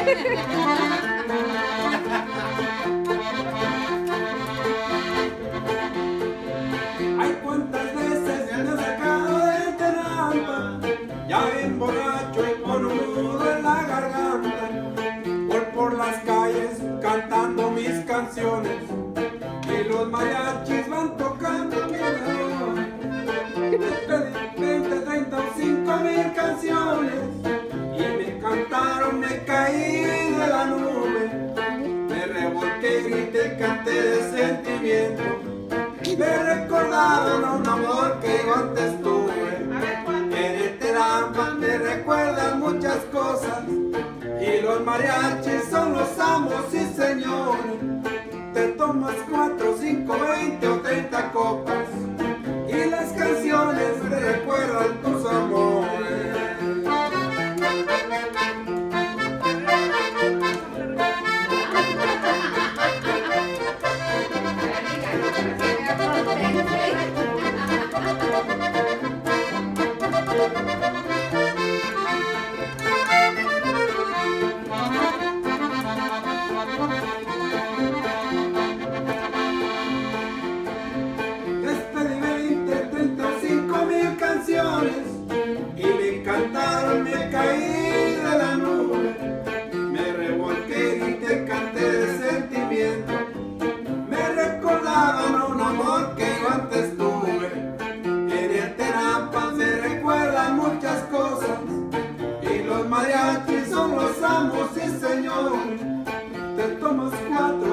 Ay, cuántas veces me he sacado de Tenampa, ya bien borracho y con un nudo en la garganta, voy por las calles cantando mis canciones y los mariachis van tocando mi alrededor. 20, 30 o 5,000 canciones y me cantaron, me caí de la nube, me revolqué, grité, canté de sentimiento, me recordaron a un amor que yo antes tuve. En Tenampa me recuerdan muchas cosas y los mariachis son los amos y señores. Te tomas 4, 5, 20 o 30 copas y las canciones me recuerdan tus amores. Y me cantaron, me caí de la nube, me revolqué y te canté de sentimiento, me recordaron a un amor que yo antes tuve. En el Tenampa me recuerdan muchas cosas y los mariachis son los amos y señores. Te tomas 4